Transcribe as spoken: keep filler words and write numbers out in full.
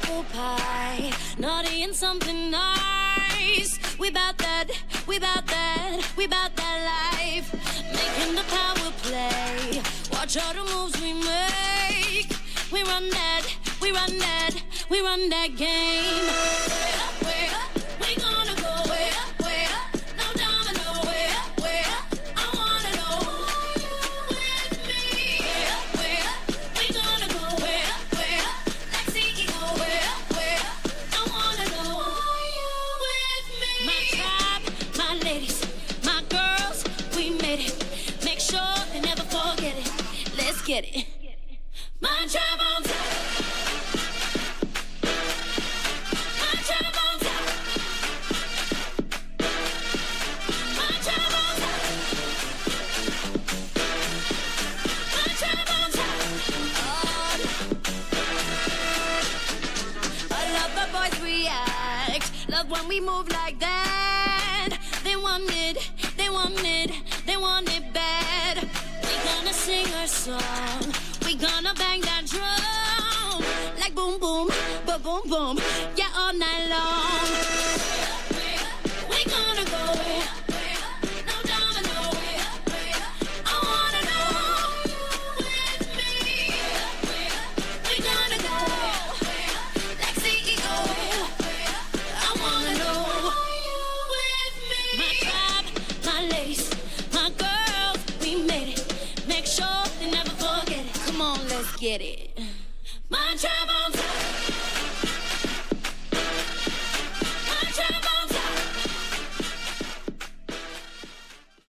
apple pie, naughty and something nice. We bout that, we bout that, we bout that life. Making the power play, watch all the moves we make. We run that, we run that, we run that game. Way up, way up, we gonna go way up, way up. No domino, way up, way up. I wanna know, are you with me? Way up, way up, we gonna go way up, way up. Like C E O, way up, way up. I wanna know, are you with me? My tribe, my ladies, my girls, we made it. Make sure they never forget it. Let's get it. My tribe on top. My tribe on top. My tribe on top. My tribe on top. Oh, I love the boys react. Love when we move like that. They want it, they want it, they want it bad. We gonna sing our song. We gonna bang that drum like boom, boom, ba boom, boom, yeah, all night long. We gonna go way up, way up, no domino, way up, way up. I wanna know, are you with me? Way up, we gonna go way up, like C E O, way up, way up. I wanna know, are you with me? My tribe, my ladies, my girls, we made it. Make sure they never forget it. Come on, let's get it. My tribe on